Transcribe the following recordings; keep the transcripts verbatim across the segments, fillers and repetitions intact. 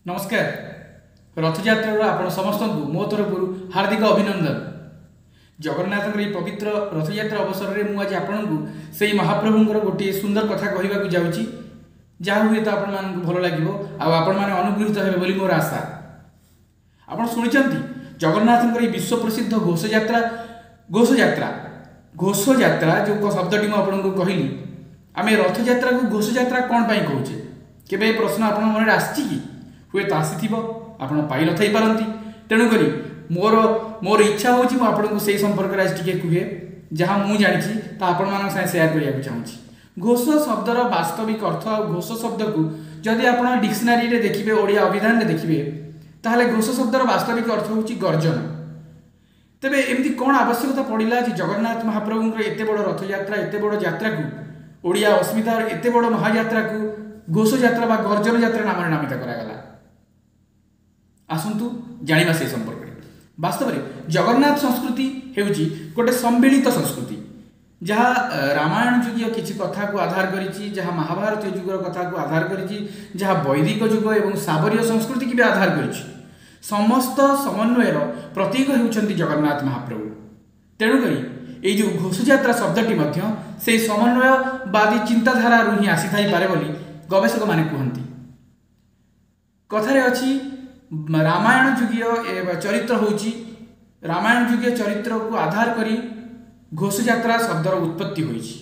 नमस्कार। रथयात्रार आपण समस्त मो तरफ हार्दिक अभिनंदन। जगन्नाथ पवित्र रथयात्रा अवसर में मुझे आपन से महाप्रभुंर गोटे सुंदर कथा कहवाक जाऊँगी जहाँ हुए तो आपण भल लगे आपण मैंने अनुगृहित हे मोर आशा। आप शुणी जगन्नाथ विश्व प्रसिद्ध घोष यात्रा घोष यात्रा घोष यात्रा जो शब्दटी मुझे कहली आम रथयात्रा को घोष यात्रा कौन पाई कहे केवे प्रश्न आप मन आसी हुए तो आसी आप पाई न थी पारती तेणुक मोर मोर इच्छा हूँ आपको से संपर्क में आज टे कहे जहाँ मुझे जानी आपण मान सेयार करने चाहूँगी। घोष शब्दर वास्तविक अर्थ और घोष शब्द को जदि आप डिक्शनारी रे देखिए ओडिया अभिधान में देखिए ताहले घोष शब्दर वास्तविक अर्थ हूँ गर्जन। तेबे एमती कौन आवश्यकता पड़ा जगन्नाथ महाप्रभुंर एत बड़ रथयात्रा एत बड़ यात्रा को ओडिया अस्मितार एत बड़ महायात्रा को घोष यात्रा बा गर्जन यात्रा नाम नामित करागला। आसतु जानिबा से संपर्क में। वास्तव में जगन्नाथ संस्कृति हेउची गोटे सम्मिलित संस्कृति जहाँ रामायण जुगीय किसी कथा को आधार करिछि जहाँ महाभारत जुगर कथा को आधार करिछि जहाँ वैदिक जुग एवं साबरीय संस्कृति की भी आधार करिछि समस्त समन्वयर प्रतीक हेउछन्ति जगन्नाथ महाप्रभु। तेणुक ये जो घोष यात्रा शब्दटी मध्य से समन्वयवादी चिंताधारा ही आसी थाई पारे बोली गवेषक माने कहती। कथारे अछि रामायण जुगीय चरित्र होची रामायण जुगीय चरित्र को आधार करी घोष यात्रा शब्दर उत्पत्ति होईची।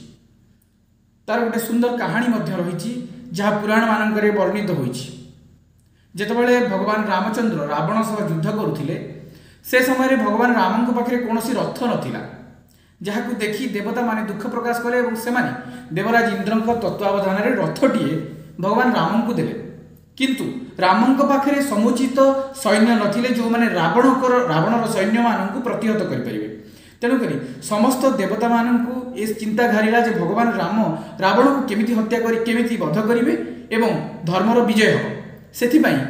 तार गोटे सुंदर कहानी मध्य रही जहाँ पुराण मानकरे वर्णित होईची। जेतबेले भगवान रामचंद्र रावण सह युद्ध करुथिले से समय भगवान राम पाखे कौन रथ नथिला जहाँ को देखी देवता माने दुख प्रकाश कले और से देवराज इंद्र तत्वावधान रथटीए भगवान राम को देले किंतु राम पाखे समुचित सैन्य नथिले जो माने रावण रावणर सैन्य मानू प्रतिहत करें। तेणुक समस्त देवता मानू ये चिंता घारिला जे भगवान राम रावण को केमिति हत्या करी केमिति वध करिवे एवं धर्मर विजय हम से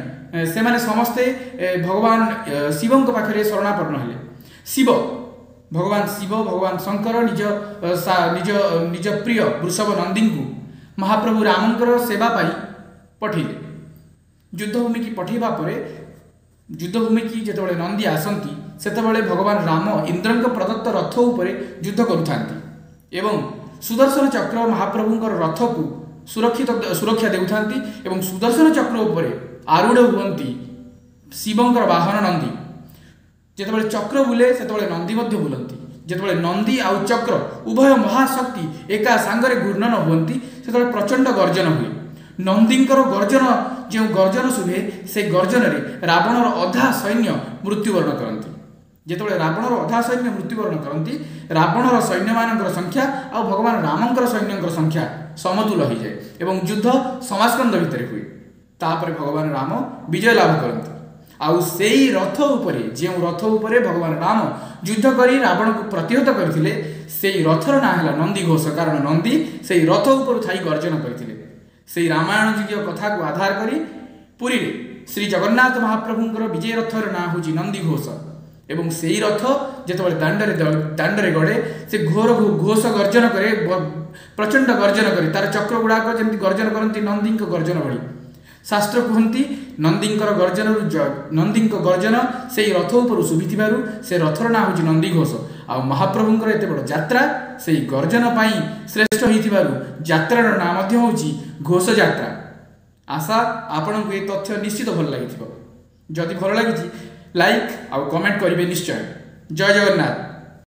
से समस्ते भगवान शिव पाखे शरणापन्न हेले। शिव भगवान शिव भगवान शंकर निज निज निज प्रिय वृषभ नंदी को महाप्रभु रामंकर सेवा पाई पठेले। युद्धभूमि की पठेबा परे युद्धभूमि की जेतबेले नंदी आसंती सेतबेले भगवान राम इंद्रंक प्रदत्त रथ उपरे युद्ध करुथांती एवं सुदर्शन चक्र महाप्रभुंकर रथ को सुरक्षित सुरक्षा देउथांती एवं सुदर्शन चक्र उपरे आरूढ़ हुअंती शिवंकर वाहन नंदी। जेतबेले चक्र बुले सेतबेले नंदी मध्य बुलंती जेतबेले नंदी आउ चक्र उभय महाशक्ति एका सांगरे घूर्णन हुअंती सेतबेले प्रचंड गर्जन हुए। नंदींकर गर्जन जो गर्जन शुभे से गर्जन रे रावणर अधा सैन्य मृत्युवरण करती। जेतबेले रावणर अधा सैन्य मृत्युवरण करती रावणर सैन्य मानकर संख्या और भगवान रामंकर सैन्यंकर संख्या समतुल हो जाए एवं युद्ध समास्कंद भितर हुए। तापर भगवान राम विजय लाभ करती आउ सेई रथ उपरे जो रथ उपरे भगवान राम युद्ध करी रावण को प्रतिहत करथिले सेई रथर ना है नंदी घोष कारण नंदी सेई रथ उपर थाई गर्जन करथिले। से रामायण जुगीय कथा को आधार करी पुरी श्री जगन्नाथ महाप्रभुंकर विजय रथर ना हूँ नंदी घोष एवं से ही रथ जितेबाला दांडरे दांडरे गड़े से घोर घोष गर्जन करे प्रचंड गर्जन करे तार चक्र गुड़ाक जमी गर्जन करती नंदी गर्जन भली। शास्त्र कहती नंदींकर गर्जन नंदी गर्जन से रथ उपर शुभी से रथर ना हूँ नंदी घोष आ महाप्रभुंकर एत बड़ यात्रा से गर्जन पाई श्रेष्ठ होती यात्रार नाम हूँ घोष यात्रा। आशा आपण को ये तथ्य निश्चित भल लगी जदि भल लगी लाइक आउ कमेंट करेंगे निश्चय। जय जगन्नाथ।